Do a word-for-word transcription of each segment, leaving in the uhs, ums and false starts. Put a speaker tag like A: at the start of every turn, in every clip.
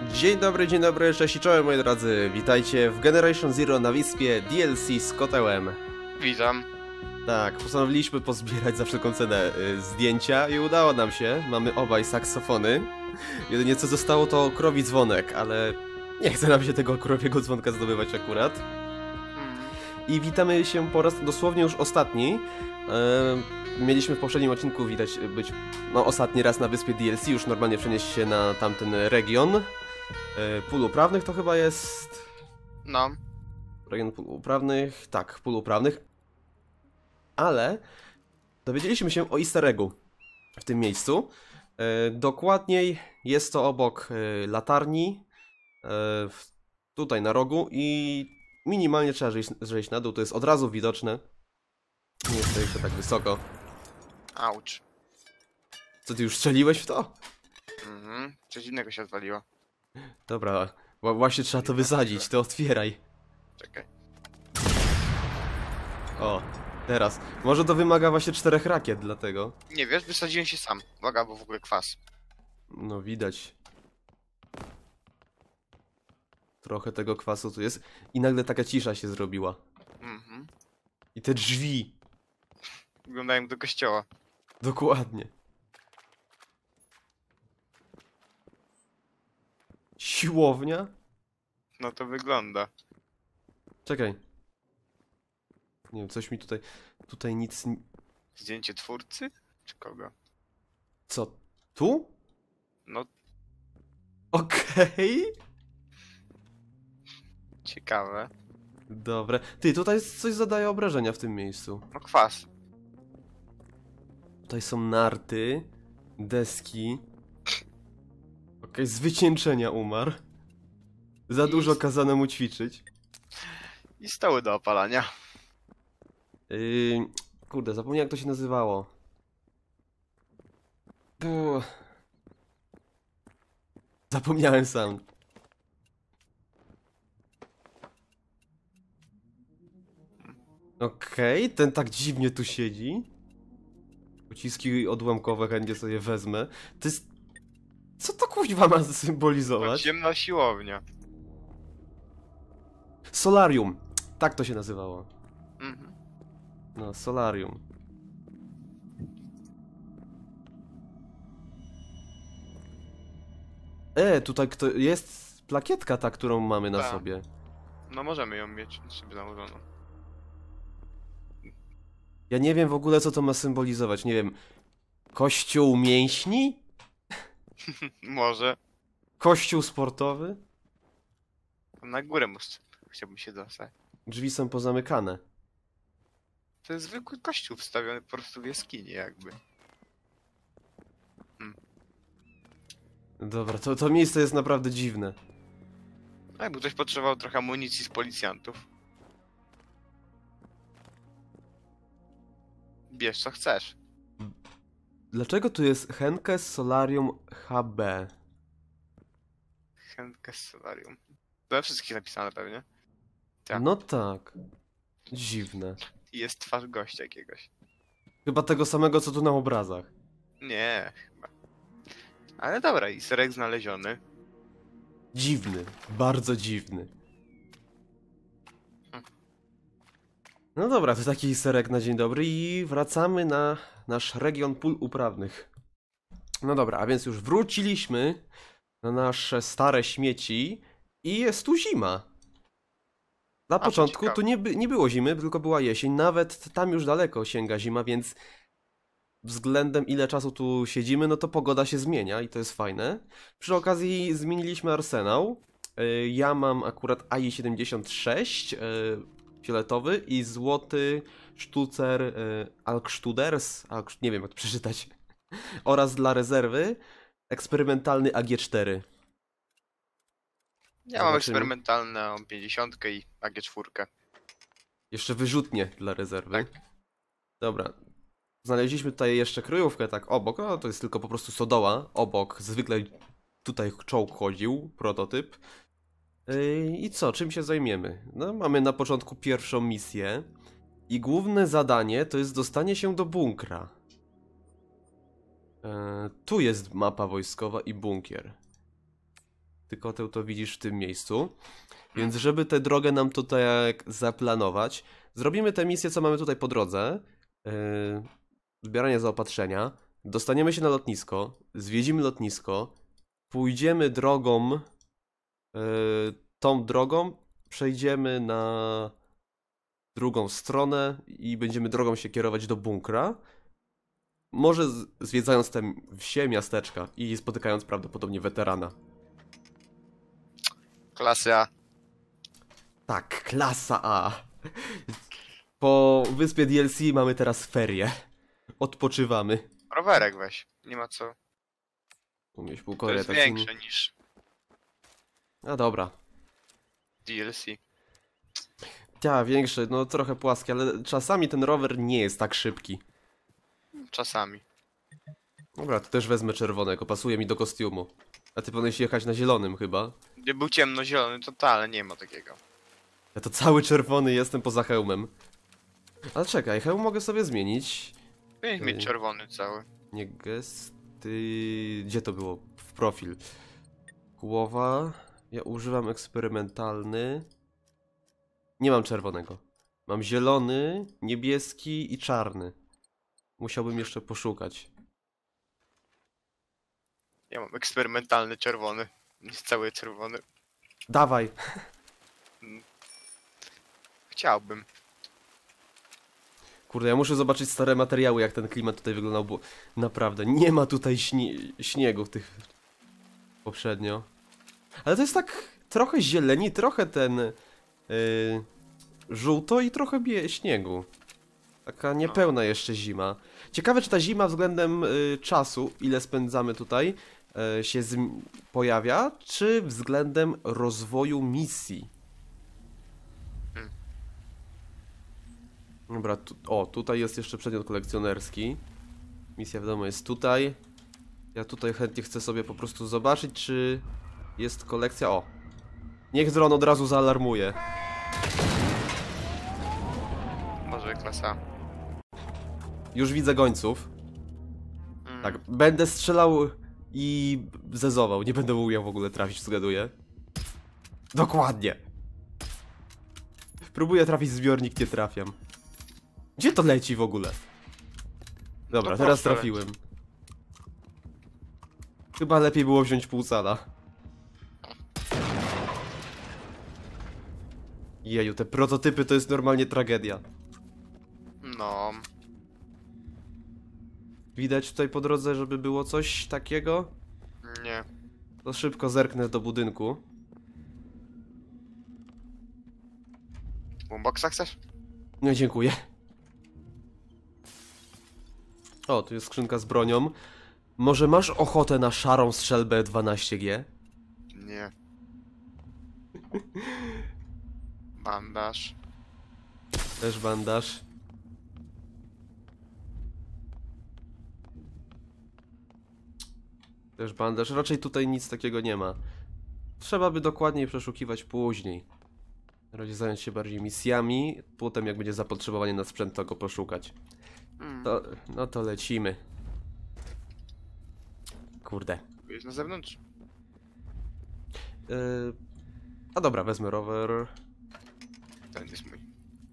A: Dzień dobry, dzień dobry, cześć i czołem moi drodzy. Witajcie w Generation Zero na wyspie D L C z kotełem.
B: Witam.
A: Tak, postanowiliśmy pozbierać za wszelką cenę y, zdjęcia i udało nam się. Mamy obaj saksofony. Jedynie co zostało to krowi dzwonek, ale nie chce nam się tego krowiego dzwonka zdobywać akurat.
B: Hmm.
A: I witamy się po raz dosłownie już ostatni. E, mieliśmy w poprzednim odcinku widać być no ostatni raz na wyspie D L C, już normalnie przenieść się na tamten region. E, pól uprawnych to chyba jest...
B: No.
A: Region pól uprawnych, tak, pól uprawnych. Ale dowiedzieliśmy się o easter eggu w tym miejscu. E, dokładniej jest to obok e, latarni, e, w, tutaj na rogu i minimalnie trzeba zejść, zejść na dół, to jest od razu widoczne. Nie jest to jeszcze tak wysoko.
B: Auć.
A: Co, ty już strzeliłeś w to?
B: Mhm. Coś innego się odwaliło.
A: Dobra, wła- właśnie trzeba to wysadzić, to otwieraj.
B: Czekaj.
A: O, teraz. Może to wymaga właśnie czterech rakiet, dlatego.
B: Nie wiesz, wysadziłem się sam. Uwaga, bo w ogóle kwas.
A: No widać. Trochę tego kwasu tu jest. I nagle taka cisza się zrobiła.
B: Mhm.
A: I te drzwi.
B: Wyglądają do kościoła.
A: Dokładnie. Siłownia?
B: No to wygląda.
A: Czekaj. Nie wiem, coś mi tutaj... Tutaj nic... ni-
B: Zdjęcie twórcy? Czy kogo?
A: Co? Tu?
B: No,
A: Okej.
B: ciekawe.
A: Dobre. Ty, tutaj coś zadaje obrażenia w tym miejscu.
B: No kwas.
A: Tutaj są narty, deski. Okej, z wycieńczenia umarł. Za dużo kazano mu ćwiczyć.
B: I stoły do opalania.
A: Yy, kurde, zapomniałem jak to się nazywało. Puh. Zapomniałem sam. Okej, ten tak dziwnie tu siedzi. Pociski odłamkowe chętnie sobie wezmę. To jest... Co to kuźwa ma
B: To
A: symbolizować?
B: ciemna siłownia.
A: Solarium. Tak to się nazywało.
B: Mhm.
A: No, solarium. E, tutaj kto... jest plakietka ta, którą mamy na
B: Tak.
A: sobie.
B: No możemy ją mieć sobie założoną.
A: Ja nie wiem w ogóle co to ma symbolizować, nie wiem. Kościół mięśni?
B: Może.
A: Kościół sportowy?
B: Na górę mus... chciałbym się dostać.
A: Drzwi są pozamykane.
B: To jest zwykły kościół wstawiony po prostu w jaskini jakby.
A: Dobra, to, to miejsce jest naprawdę dziwne.
B: A jakby ktoś potrzebował trochę amunicji z policjantów. Bierz co chcesz.
A: Dlaczego tu jest Henkes Solarium H B?
B: Chętkę z solarium. To we wszystkich napisane pewnie. Tak.
A: No tak. Dziwne.
B: I jest twarz gościa jakiegoś.
A: Chyba tego samego co tu na obrazach.
B: Nie, chyba. Ale dobra, i serek znaleziony.
A: Dziwny. Bardzo dziwny. No dobra, to taki serek na dzień dobry i wracamy na nasz region pól uprawnych. No dobra, a więc już wróciliśmy na nasze stare śmieci i jest tu zima. Na
B: to
A: początku
B: ciekawe.
A: tu nie, by, nie było zimy, tylko była jesień. Nawet tam już daleko sięga zima, więc względem ile czasu tu siedzimy, no to pogoda się zmienia i to jest fajne. Przy okazji zmieniliśmy arsenał. Y, Ja mam akurat A I siedemdziesiąt sześć, y, fioletowy i złoty sztucer y, Alkstuders, Alk, nie wiem jak to przeczytać, oraz dla rezerwy eksperymentalny A G cztery.
B: Ja mam
A: Zobaczymy.
B: eksperymentalną pięćdziesiątkę i A G cztery.
A: Jeszcze wyrzutnie dla rezerwy.
B: Tak.
A: Dobra. Znaleźliśmy tutaj jeszcze kryjówkę tak obok, no to jest tylko po prostu stodoła obok. Zwykle tutaj czołg chodził, prototyp. Yy, I co, czym się zajmiemy? No mamy na początku pierwszą misję i główne zadanie to jest dostanie się do bunkra. Yy, tu jest mapa wojskowa i bunkier. Ty, koteł, to widzisz w tym miejscu. Więc żeby tę drogę nam tutaj zaplanować, zrobimy tę misję, co mamy tutaj po drodze. Yy, zbieranie zaopatrzenia. Dostaniemy się na lotnisko, zwiedzimy lotnisko, pójdziemy drogą, yy, tą drogą, przejdziemy na drugą stronę i będziemy drogą się kierować do bunkra. Może z- zwiedzając te wsie, miasteczka i spotykając prawdopodobnie weterana.
B: Klasy A.
A: Tak, klasa A. Po wyspie D L C mamy teraz ferie. Odpoczywamy.
B: Rowerek weź. Nie ma co.
A: Umieść
B: To
A: półkory
B: jest
A: taksini.
B: większe niż
A: A dobra.
B: D L C.
A: Ja, większy, no trochę płaski, ale czasami ten rower nie jest tak szybki.
B: Czasami.
A: Dobra, to też wezmę czerwonego, pasuje mi do kostiumu. A ty powinieneś jechać na zielonym chyba.
B: Gdy był ciemnozielony, to ta, ale nie ma takiego.
A: Ja to cały czerwony jestem poza hełmem. Ale czekaj, hełm mogę sobie zmienić.
B: Powinieneś
A: Ej.
B: mieć czerwony cały.
A: Nie gesty... Gdzie to było? W profil. Głowa. Ja używam eksperymentalny. Nie mam czerwonego. Mam zielony, niebieski i czarny. Musiałbym jeszcze poszukać.
B: Ja mam eksperymentalny czerwony. Jest cały czerwony.
A: Dawaj!
B: Chciałbym.
A: Kurde, ja muszę zobaczyć stare materiały, jak ten klimat tutaj wyglądał, bo naprawdę nie ma tutaj śnie śniegu tych poprzednio. Ale to jest tak trochę zieleni, trochę ten yy, żółto i trochę bie śniegu. Taka niepełna jeszcze zima. Ciekawe, czy ta zima względem y, czasu, ile spędzamy tutaj, y, się zm- pojawia, czy względem rozwoju misji.
B: Hmm.
A: Dobra, tu, o, tutaj jest jeszcze przedmiot kolekcjonerski. Misja, wiadomo, jest tutaj. Ja tutaj chętnie chcę sobie po prostu zobaczyć, czy jest kolekcja. O! Niech dron od razu zaalarmuje.
B: Może klasa.
A: Już widzę gońców.
B: Mm.
A: Tak, będę strzelał i zezował. Nie będę umiał w ogóle trafić, zgaduję. Dokładnie. Próbuję trafić w zbiornik, nie trafiam. Gdzie to leci w ogóle? Dobra,
B: To
A: teraz
B: prosto
A: trafiłem. Chyba lepiej było wziąć pół cala. Jeju, te prototypy to jest normalnie tragedia.
B: No.
A: Widać tutaj po drodze, żeby było coś takiego?
B: Nie.
A: To szybko zerknę do budynku.
B: Boomboxa chcesz?
A: Nie, dziękuję. O, tu jest skrzynka z bronią. Może masz ochotę na szarą strzelbę dwanaście G?
B: Nie. Bandaż.
A: Też bandaż. Też bandaż. Raczej tutaj nic takiego nie ma. Trzeba by dokładniej przeszukiwać później. Na razie zająć się bardziej misjami. Potem jak będzie zapotrzebowanie na sprzęt, to go poszukać.
B: Mm.
A: To, no to lecimy. Kurde.
B: Jest na zewnątrz.
A: Yy... A dobra, wezmę rower.
B: Ten jest mój.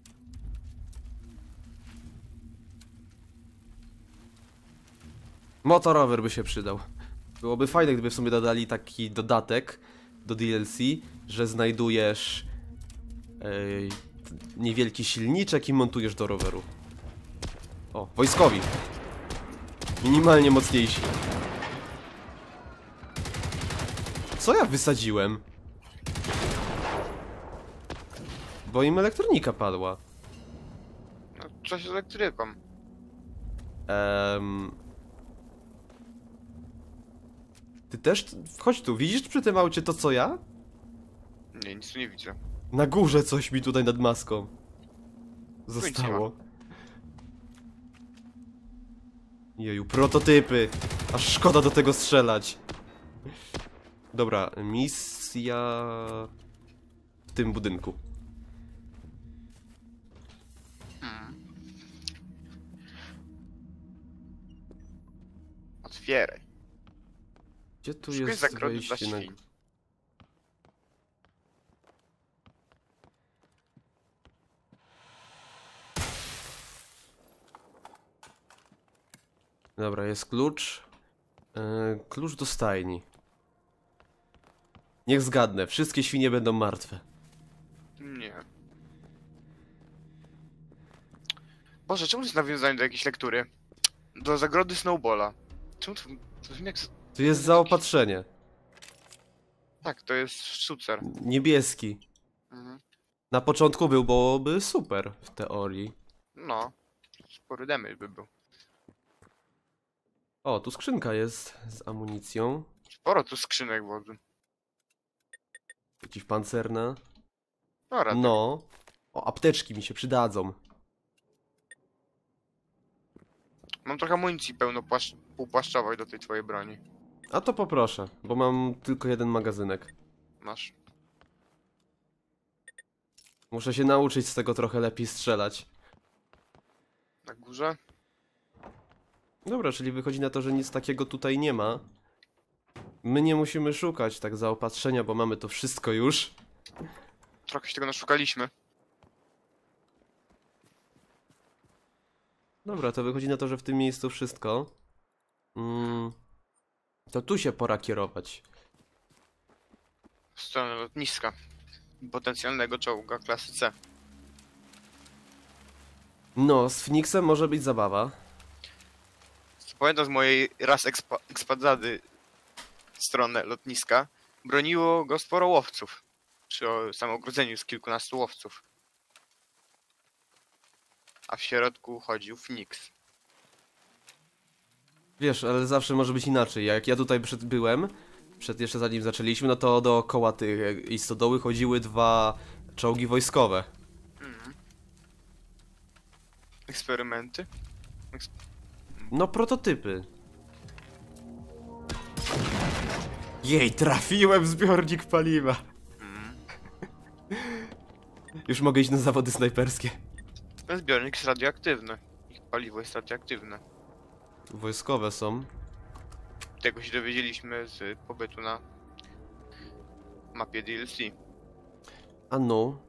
A: Motorower by się przydał. Byłoby fajne, gdyby w sumie dodali taki dodatek do D L C, że znajdujesz yy, niewielki silniczek i montujesz do roweru. O, wojskowi. Minimalnie mocniejsi. Co ja wysadziłem? Bo im elektronika padła.
B: No, coś z elektryką.
A: Ehm... Ty też? Chodź tu, widzisz przy tym aucie to co ja?
B: Nie, nic tu nie widzę.
A: Na górze coś mi tutaj nad maską
B: nic nie
A: zostało. Jeju, prototypy! Aż szkoda do tego strzelać. Dobra, misja w tym budynku.
B: Hmm. Otwieraj.
A: Gdzie tu
B: Szukaj
A: jest
B: zagrody dla
A: wejście na...
B: świń.
A: Dobra, jest klucz. Yy, klucz do stajni. Niech zgadnę, wszystkie świnie będą martwe.
B: Nie. Boże, czemu to jest nawiązanie do jakiejś lektury? Do zagrody Snowballa. Czemu to... To brzmi jak...
A: Tu jest zaopatrzenie.
B: Tak, to jest szucer.
A: Niebieski.
B: Mhm.
A: Na początku był, byłoby super w teorii.
B: No. Spory damage by był.
A: O, tu skrzynka jest z amunicją.
B: Sporo tu skrzynek wody.
A: Przeciwpancerna.
B: Dobra, no.
A: No. O, apteczki mi się przydadzą.
B: Mam trochę amunicji pełno płaszcz... półpłaszczowej do tej twojej broni.
A: A to poproszę, bo mam tylko jeden magazynek.
B: Masz.
A: Muszę się nauczyć z tego trochę lepiej strzelać.
B: Na górze?
A: Dobra, czyli wychodzi na to, że nic takiego tutaj nie ma. My nie musimy szukać tak zaopatrzenia, bo mamy to wszystko już.
B: Trochę się tego naszukaliśmy.
A: Dobra, to wychodzi na to, że w tym miejscu wszystko. Mm, to tu się pora kierować.
B: W stronę lotniska. Potencjalnego czołga klasy C.
A: No, z Phoenixem może być zabawa.
B: Pamiętam z mojej raz ekspa ekspadzady stronę lotniska. Broniło go sporo łowców. Przy o- samym ogrodzeniu z kilkunastu łowców. A w środku chodził Phoenix.
A: Wiesz, ale zawsze może być inaczej. Jak ja tutaj przed byłem, przed jeszcze zanim zaczęliśmy, no to dookoła tych i stodoły chodziły dwa czołgi wojskowe.
B: Mhm. Eksperymenty? Eks
A: No, prototypy. Jej, trafiłem w zbiornik paliwa.
B: mhm.
A: Już mogę iść na zawody snajperskie.
B: Ten zbiornik jest radioaktywny. Ich paliwo jest radioaktywne.
A: Wojskowe są.
B: Tego się dowiedzieliśmy z pobytu na mapie D L C.
A: A no.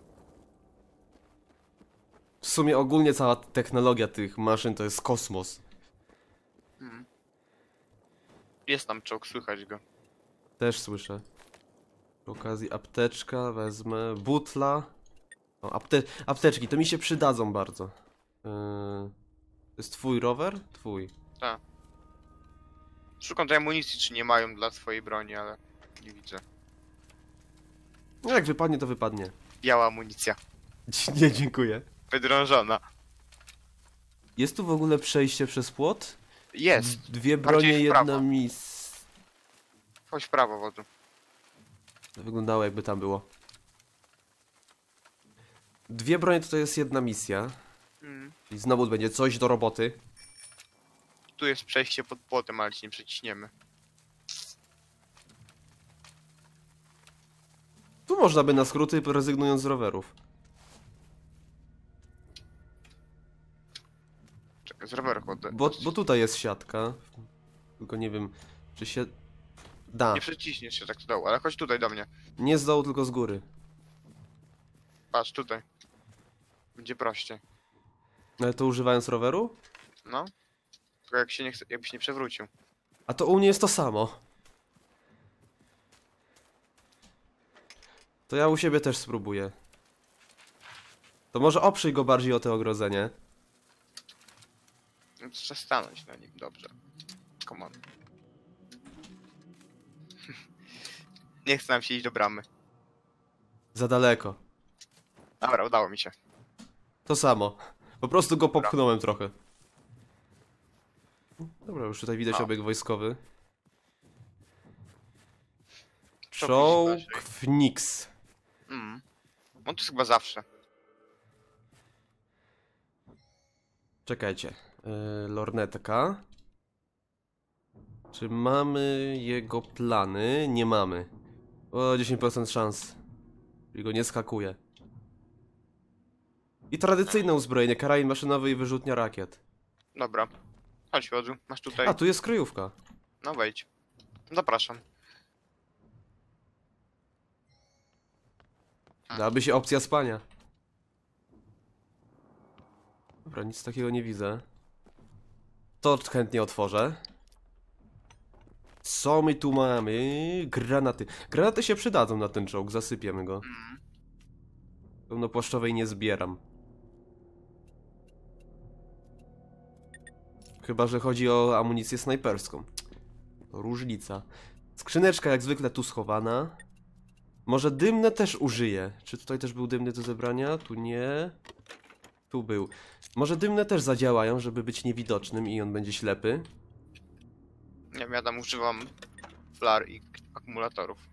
A: W sumie ogólnie cała technologia tych maszyn to jest kosmos.
B: Mhm. Jest tam czołg, słychać go.
A: Też słyszę. Przy okazji apteczka wezmę. Butla. O, apte apteczki, to mi się przydadzą bardzo. Yy... To jest twój rower? Twój.
B: Tak. Szukam tej amunicji, czy nie mają dla twojej broni, ale nie widzę.
A: No jak wypadnie, to wypadnie.
B: Biała amunicja.
A: Nie, dziękuję.
B: Wydrążona.
A: Jest tu w ogóle przejście przez płot?
B: Jest.
A: Dwie
B: Bardziej
A: bronie,
B: w
A: jedna
B: prawo.
A: mis.
B: Chodź w prawo, wodzu.
A: To wyglądało jakby tam było. Dwie bronie to, to jest jedna misja.
B: Mm.
A: I znowu będzie coś do roboty.
B: Tu jest przejście pod płotem, ale ci nie przeciśniemy.
A: Tu można by na skróty, rezygnując z rowerów.
B: Czekaj, z roweru chodzę.
A: Bo, bo tutaj jest siatka. Tylko nie wiem, czy się... Da.
B: Nie przeciśniesz się tak do dołu, ale chodź tutaj do mnie.
A: Nie z dołu, tylko z góry.
B: Patrz, tutaj. Będzie prościej.
A: Ale to używając roweru?
B: No. Tylko jak się nie chce, jakbyś nie przewrócił.
A: A to u mnie jest to samo. To ja u siebie też spróbuję. To może oprzyj go bardziej o to ogrodzenie.
B: No to trzeba stanąć na nim, dobrze. Come on. Nie chcę nam się iść do bramy.
A: Za daleko.
B: Dobra, udało mi się.
A: To samo. Po prostu go popchnąłem trochę. Dobra, już tutaj widać
B: No.
A: obieg wojskowy.
B: Co
A: Czołg
B: widzisz, Basiek?
A: Phoenix.
B: Mm. On tu jest chyba zawsze.
A: Czekajcie. Yy, lornetka. Czy mamy jego plany? Nie mamy. O, dziesięć procent szans. Czyli go nie skakuje. I tradycyjne uzbrojenie, karabin maszynowy i wyrzutnia rakiet.
B: Dobra. Chodź, wodzu. Masz tutaj.
A: A, tu jest kryjówka.
B: No wejdź. Zapraszam.
A: Dałaby się opcja spania. Dobra, nic takiego nie widzę. To chętnie otworzę. Co my tu mamy? Granaty. Granaty się przydadzą na ten czołg, zasypiemy go.
B: Mm.
A: Pełnopłaszczowej nie zbieram. Chyba że chodzi o amunicję snajperską. To różnica. Skrzyneczka jak zwykle tu schowana. Może dymne też użyję. Czy tutaj też był dymny do zebrania? Tu nie. Tu był. Może dymne też zadziałają, żeby być niewidocznym i on będzie ślepy.
B: Nie wiem, ja tam używam flar i akumulatorów.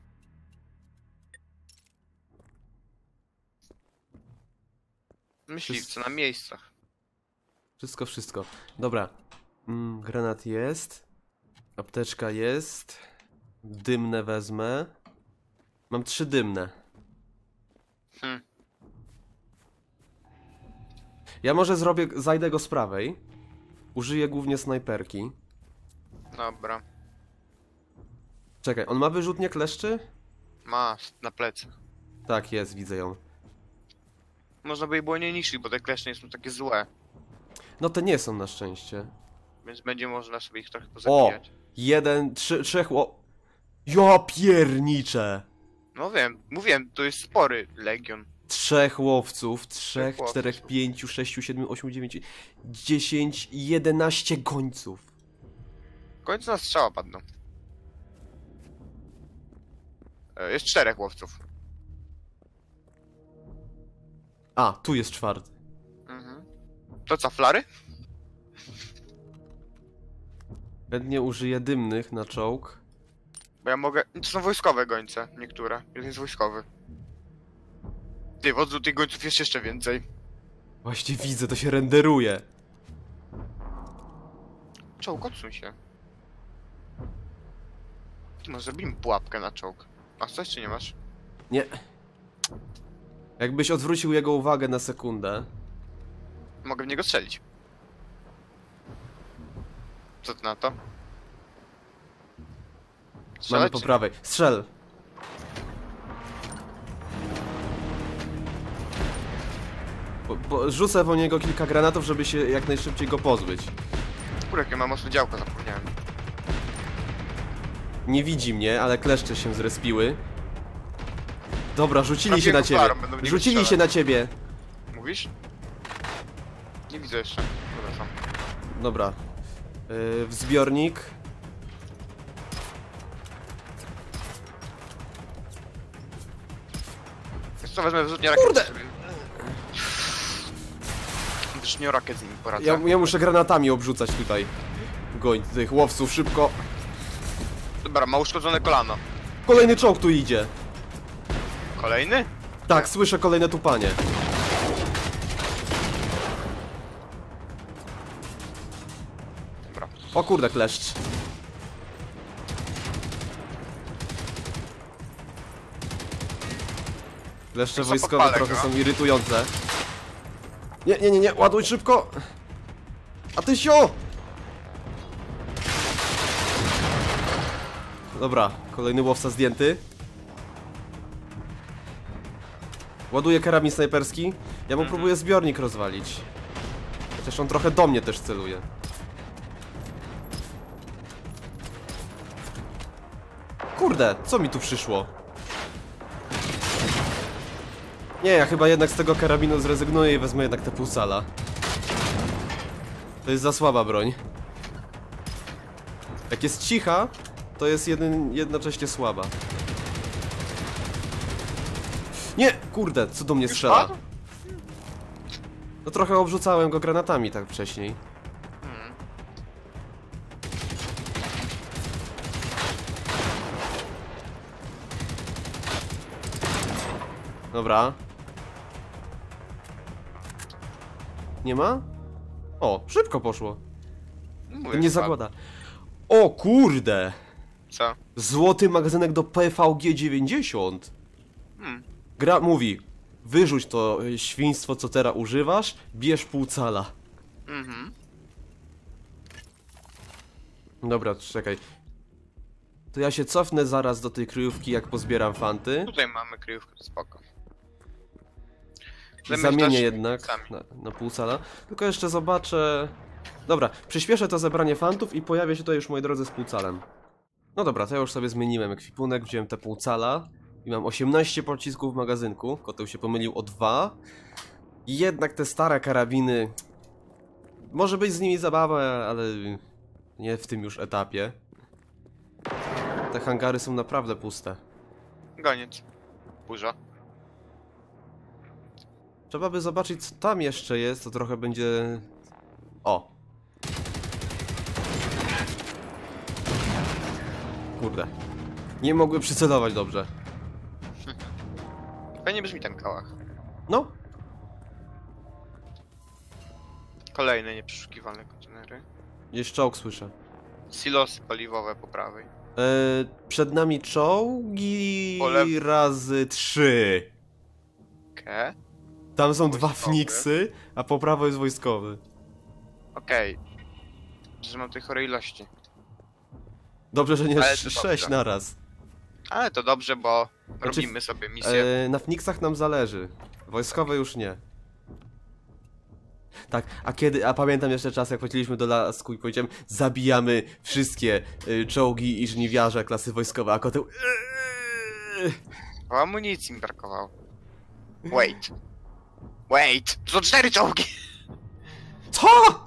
B: Myśliwce na miejscach.
A: Wszystko, wszystko. Dobra. Mm, granat jest. Apteczka jest. Dymne wezmę. Mam trzy dymne.
B: Hmm.
A: Ja może zrobię, zajdę go z prawej. Użyję głównie snajperki.
B: Dobra.
A: Czekaj, on ma wyrzutnię kleszczy?
B: Ma na plecy.
A: Tak, jest, widzę ją.
B: Można by jej było nie niszczyć, bo te kleszcze nie są takie złe.
A: No te nie są na szczęście.
B: Więc będzie można sobie ich trochę
A: O!
B: pozabijać.
A: Jeden, trzy, trzech ło... Ja pierniczę!
B: No wiem, mówiłem, to jest spory legion.
A: Trzech łowców, trzech,
B: Trzech
A: czterech,
B: łowców.
A: pięciu, sześciu, siedmiu, ośmiu, dziewięciu, dziesięć, jedenaście gońców.
B: W końcu na strzała padną. E, Jest czterech łowców.
A: A, tu jest czwarty.
B: Mhm. To co, flary?
A: Chętnie użyję dymnych na czołg.
B: Bo ja mogę... To są wojskowe gońce, niektóre. Jeden jest wojskowy. Ty, wodzu tych gońców jest jeszcze więcej.
A: Właśnie widzę, to się renderuje.
B: Czołg, odsuń się. Ty, może zrobimy pułapkę na czołg. Masz coś, czy nie masz?
A: Nie. Jakbyś odwrócił jego uwagę na sekundę.
B: Mogę w niego strzelić. Co ty na to?
A: Mamy
B: Strzelać,
A: po
B: czy-
A: prawej. Strzel! Bo, bo rzucę po niego kilka granatów, żeby się jak najszybciej go pozbyć.
B: Kurde, jakie mam mocne działko, zapomniałem.
A: Nie widzi mnie, ale kleszcze się zrespiły. Dobra, rzucili
B: Trafię
A: się na
B: go
A: ciebie.
B: flarą, będą w niego
A: Rzucili się
B: strzelać.
A: na ciebie.
B: Mówisz? Nie widzę jeszcze. Przepraszam.
A: Dobra. Yy, w zbiornik.
B: Wiesz co, wezmę wyrzutnię rakiet.
A: Kurde!
B: sobie. Wyrzutnię rakiet z nimi poradzę.
A: Ja, ja muszę granatami obrzucać tutaj. Goń tych łowców, szybko.
B: Dobra, ma uszkodzone kolano.
A: Kolejny czołg tu idzie.
B: Kolejny?
A: Tak, słyszę kolejne tupanie.
B: Dobra.
A: O kurde, kleszcz. Kleszcze
B: Co
A: wojskowe
B: podpalę
A: trochę
B: go?
A: są irytujące. Nie, nie, nie, nie, ładuj szybko! A ty sio! Dobra, kolejny łowca zdjęty. Ładuję karabin snajperski. Ja mu próbuję zbiornik rozwalić. Chociaż on trochę do mnie też celuje. Kurde, co mi tu przyszło? Nie, ja chyba jednak z tego karabinu zrezygnuję i wezmę jednak tę półsala. To jest za słaba broń. Jak jest cicha, to jest jeden, jednocześnie słaba. Nie! Kurde, co do mnie
B: Już
A: strzela?
B: padł?
A: No trochę obrzucałem go granatami tak wcześniej.
B: Hmm.
A: Dobra. Nie ma? O, szybko poszło.
B: Mówię,
A: Nie
B: że padł.
A: zakłada. O kurde!
B: Co?
A: Złoty magazynek do P V G dziewięćdziesiąt.
B: Hmm.
A: Gra mówi: wyrzuć to y, świństwo, co teraz używasz, bierz pół cala.
B: Mhm.
A: Dobra, czekaj. To ja się cofnę zaraz do tej kryjówki, jak pozbieram fanty.
B: Tutaj mamy kryjówkę, to spoko.
A: I
B: Zamiast
A: zamienię
B: też
A: jednak
B: sami.
A: na, na pół cala. Tylko jeszcze zobaczę, Dobra, przyspieszę to zebranie fantów i pojawię się tutaj już, moi drodzy, z półcalem. No dobra, to ja już sobie zmieniłem ekwipunek, wziąłem te półcala i mam osiemnaście pocisków w magazynku. Koteł się pomylił o dwa. I jednak te stare karabiny... Może być z nimi zabawa, ale nie w tym już etapie. Te hangary są naprawdę puste.
B: Goniec. Burza.
A: Trzeba by zobaczyć, co tam jeszcze jest, to trochę będzie... O! Kurde. Nie mogły przycelować dobrze.
B: Fajnie brzmi ten kałach.
A: No.
B: Kolejne nieprzeszukiwalne kontenery.
A: Jest czołg, słyszę.
B: Silosy paliwowe po prawej.
A: Eee, przed nami czołgi
B: Pole...
A: razy trzy.
B: Ke?
A: Tam są
B: Wojskowy.
A: dwa Fniksy, a po prawo jest wojskowy.
B: Okej. Okay. Że mam tej chorej ilości.
A: Dobrze, że nie
B: Ale to
A: sz
B: dobrze.
A: sześć naraz.
B: Ale to dobrze, bo
A: Znaczy,
B: robimy sobie misję.
A: Eee, na Fniksach nam zależy. Wojskowe już nie. Tak, a kiedy, a pamiętam jeszcze czas, jak chodziliśmy do lasku i powiedziałem, zabijamy wszystkie y, czołgi i żniwiarze klasy wojskowe, a koteł... Eee.
B: O amunicji mi brakowało. Wait. Wait! To są cztery czołgi!
A: Co?!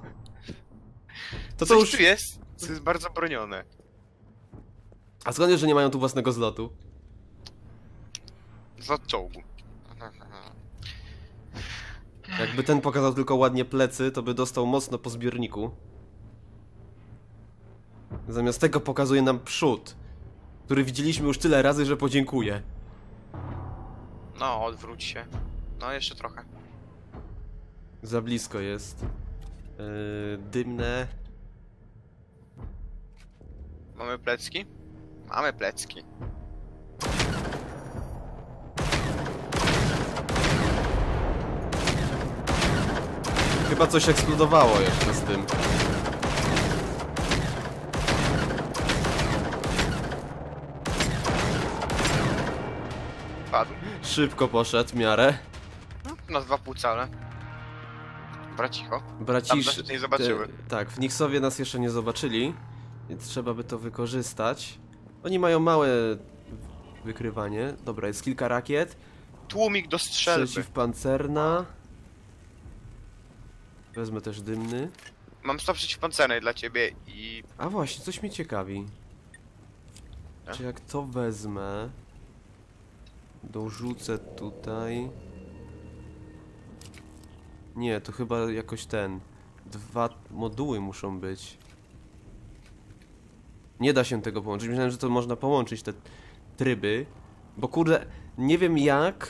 A: To
B: Coś
A: to już...
B: tu jest, co jest bardzo bronione.
A: A skąd wiesz, że nie mają tu własnego zlotu?
B: Z czołgu.
A: Jakby ten pokazał tylko ładnie plecy, to by dostał mocno po zbiorniku. Zamiast tego pokazuje nam przód, który widzieliśmy już tyle razy, że podziękuję.
B: No, odwróć się. No, jeszcze trochę.
A: Za blisko jest. Yy, dymne.
B: Mamy plecki? Mamy plecki.
A: Chyba coś eksplodowało jeszcze z tym.
B: Padł.
A: Szybko poszedł w miarę.
B: Na dwa półcale. Dobra, cicho.
A: Bracisz...
B: Tam nas nie zobaczyły.
A: Te, tak, w Nixowie nas jeszcze nie zobaczyli, więc trzeba by to wykorzystać. Oni mają małe wykrywanie. Dobra, jest kilka rakiet.
B: Tłumik do strzelby.
A: Przeciwpancerna. Wezmę też dymny.
B: Mam sto przeciwpancernej dla ciebie i...
A: A właśnie, coś mnie ciekawi.
B: A?
A: Czy jak to wezmę... Dorzucę tutaj... Nie, to chyba jakoś ten... Dwa moduły muszą być. Nie da się tego połączyć. Myślałem, że to można połączyć, te tryby. Bo kurde, nie wiem jak...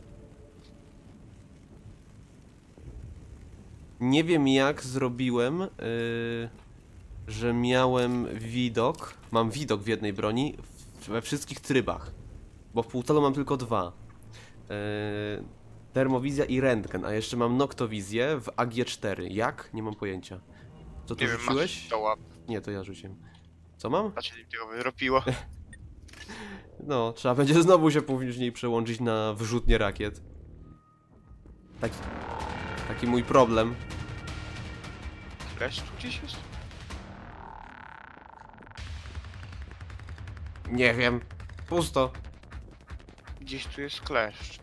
A: Nie wiem jak zrobiłem, yy, że miałem widok, mam widok w jednej broni w, we wszystkich trybach, bo w półtalo mam tylko dwa. Yy, termowizja i rentgen, a jeszcze mam noktowizję w A G cztery. Jak? Nie mam pojęcia. Co tu
B: Nie wiem,
A: rzuciłeś?
B: masz to łap.
A: Nie, to ja rzuciłem. Co mam?
B: Znaczy, mi tego wyropiło.
A: No, trzeba będzie znowu się później przełączyć na wyrzutnie rakiet. Taki, taki mój problem.
B: Kleszcz tu gdzieś jest?
A: Nie wiem. Pusto.
B: Gdzieś tu jest kleszcz.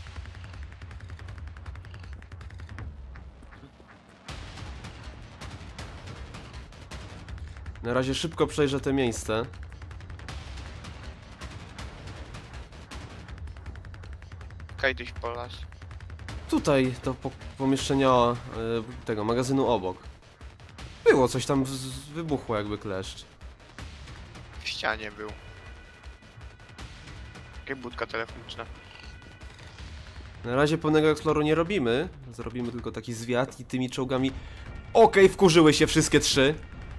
A: Na razie szybko przejrzę te miejsce.
B: Kajdyś po las.
A: Tutaj to po pomieszczenia e, tego magazynu obok. Było coś tam, z wybuchło jakby kleszcz.
B: W ścianie był. Jaka budka telefoniczna.
A: Na razie pełnego eksploru nie robimy. Zrobimy tylko taki zwiat i tymi czołgami... Okej, okay, wkurzyły się wszystkie trzy.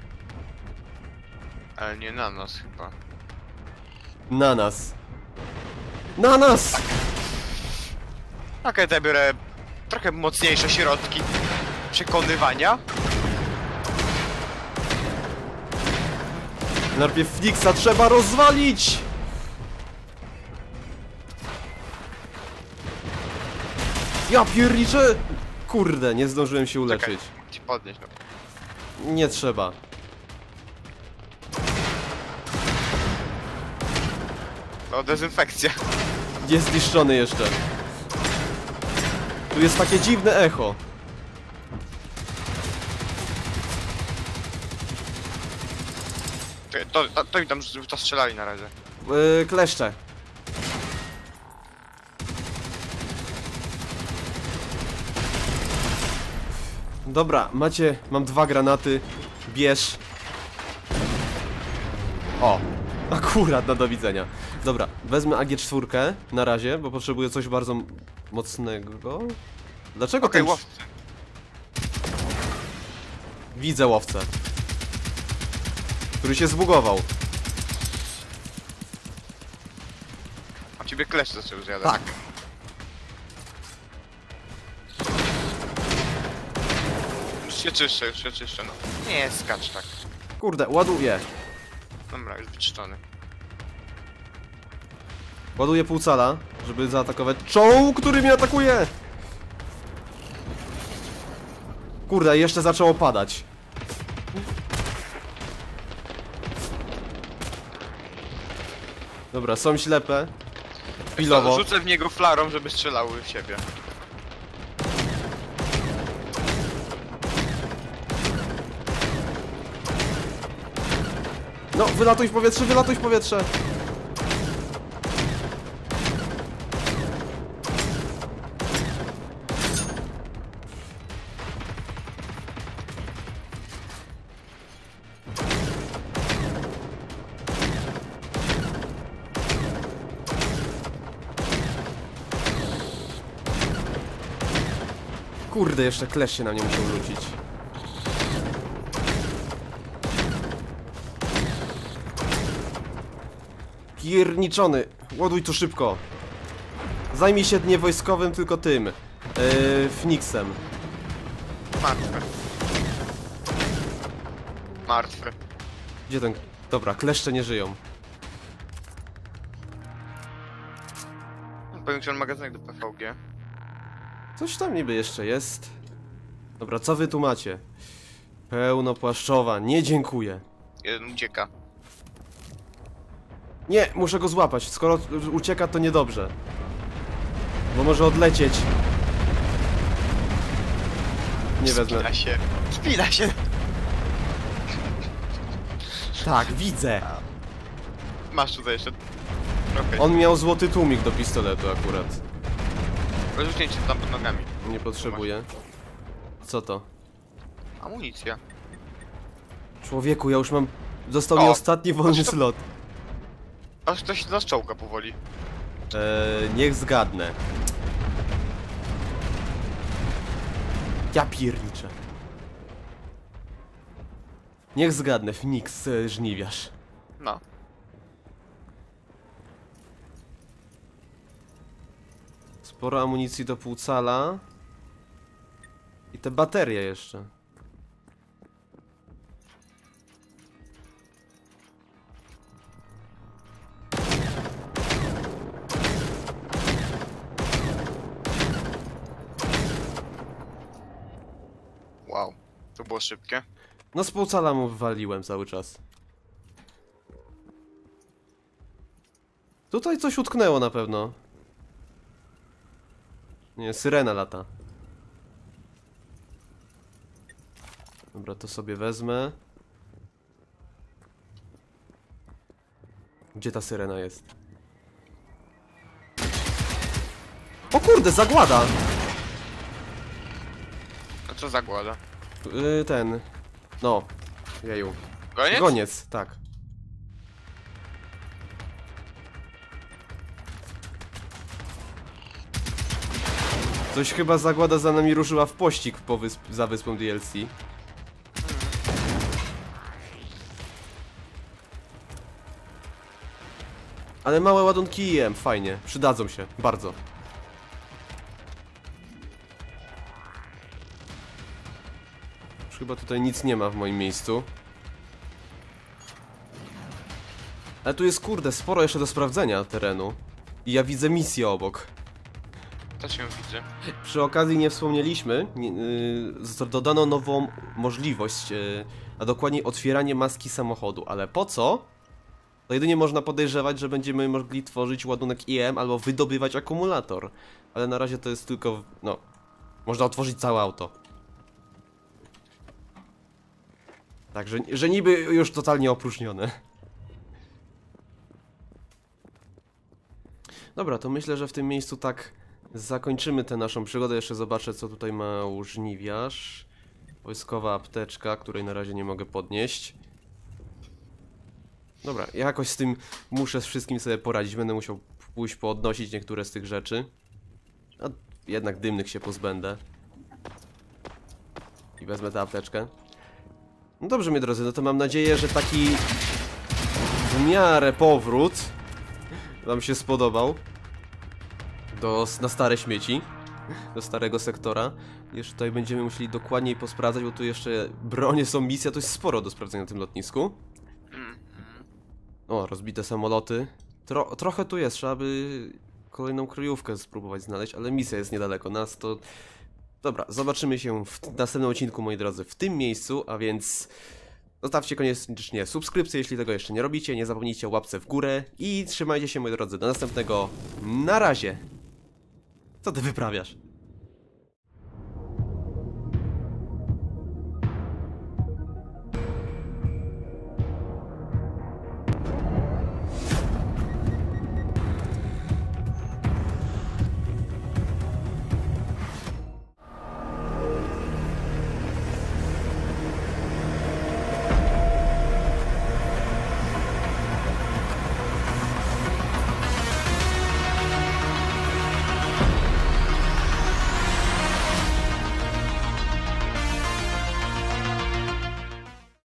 B: Ale nie na nas chyba.
A: Na nas. Na nas!
B: Okej, okay, to ja biorę trochę mocniejsze środki przekonywania.
A: Najpierw Fnixa trzeba rozwalić! Ja pierniczę! Kurde, nie zdążyłem się uleczyć.
B: Czekaj, ci podnieść, no.
A: Nie trzeba.
B: To dezynfekcja.
A: Jest zniszczony jeszcze. Tu jest takie dziwne echo.
B: To, to, to mi tam to strzelali na razie.
A: Yy, kleszcze. Dobra, macie, mam dwa granaty. Bierz. O, akurat na do widzenia. Dobra, wezmę A G cztery na razie, bo potrzebuję coś bardzo mocnego. Dlaczego
B: Okej,
A: ten...
B: łowcy.
A: Widzę łowcę, który się zbugował.
B: A ciebie klesz zaczął zjadać.
A: Tak.
B: Już się czyszczę, już się czyszczę, no. Nie, skacz tak.
A: Kurde, ładuję.
B: Dobra, już wyczyszczony.
A: Ładuję pół cala, żeby zaatakować czołg, który mnie atakuje. Kurde, jeszcze zaczęło padać. Dobra, są ślepe. Chwilowo.
B: Rzucę w niego flarą, żeby strzelały w siebie.
A: No, wylatuj w powietrze, wylatuj w powietrze. Kurde, jeszcze klesz się na mnie musiał rzucić. Pierniczony! Ładuj tu szybko! Zajmij się nie wojskowym, tylko tym. Yy, Phoenixem.
B: Martwy. Martwy.
A: Gdzie ten... Dobra, kleszcze nie żyją.
B: Powiększony magazynek do P V G.
A: Coś tam niby jeszcze jest. Dobra, co wy tu macie? Pełnopłaszczowa, nie dziękuję.
B: Jeden ucieka.
A: Nie, muszę go złapać. Skoro ucieka, to niedobrze. Bo może odlecieć. Nie wezmę.
B: Spina się. Spina się.
A: Tak, widzę.
B: Masz tutaj jeszcze trochę.
A: On miał złoty tłumik do pistoletu akurat.
B: Rozrzucnięcie tam pod nogami.
A: Nie potrzebuję. Co to?
B: Amunicja.
A: Człowieku, ja już mam... Został mi
B: O,
A: ostatni wolny
B: znaczy to-
A: slot.
B: Aż ktoś nas czołga powoli.
A: Eee, niech zgadnę. Ja pierniczę. Niech zgadnę, Phoenix, e, żniwiarz.
B: No.
A: Sporo amunicji do pół cala. I te baterie jeszcze.
B: Wow. To było szybkie.
A: No z pół cala mu wywaliłem cały czas. Tutaj coś utknęło na pewno. Nie, syrena lata. Dobra, to sobie wezmę. Gdzie ta syrena jest? O kurde, zagłada!
B: A co zagłada?
A: Yy, ten... No. Jeju.
B: Koniec?
A: Goniec, tak. Coś chyba zagłada za nami ruszyła w pościg po wysp za wyspą D L C. Ale małe ładunki jem, fajnie. Przydadzą się, bardzo. Już chyba tutaj nic nie ma w moim miejscu. Ale tu jest, kurde, sporo jeszcze do sprawdzenia terenu. I ja widzę misję obok.
B: Też ją widzę.
A: Przy okazji nie wspomnieliśmy, nie- yy, dodano nową możliwość, yy, a dokładniej otwieranie maski samochodu, ale po co? To jedynie można podejrzewać, że będziemy mogli tworzyć ładunek I M albo wydobywać akumulator. Ale na razie to jest tylko, no, można otworzyć całe auto. Także, że niby już totalnie opróżnione. Dobra, to myślę, że w tym miejscu tak zakończymy tę naszą przygodę. Jeszcze zobaczę, co tutaj ma użniwiarz. Wojskowa apteczka, której na razie nie mogę podnieść. Dobra, ja jakoś z tym muszę z wszystkim sobie poradzić. Będę musiał pójść poodnosić niektóre z tych rzeczy. A jednak dymnych się pozbędę. I wezmę tę apteczkę. No dobrze, moi drodzy, no to mam nadzieję, że taki w miarę powrót wam się spodobał. Do, na stare śmieci. Do starego sektora. Jeszcze tutaj będziemy musieli dokładniej posprawdzać, bo tu jeszcze bronie są, misja, to jest sporo do sprawdzenia na tym lotnisku. O, rozbite samoloty. Tro, trochę tu jest, trzeba by kolejną kryjówkę spróbować znaleźć, ale misja jest niedaleko nas, to... Dobra, zobaczymy się w następnym odcinku, moi drodzy, w tym miejscu, a więc... Zostawcie koniecznie subskrypcję, jeśli tego jeszcze nie robicie, nie zapomnijcie o łapce w górę i trzymajcie się, moi drodzy, do następnego. Na razie! Co ty wyprawiasz?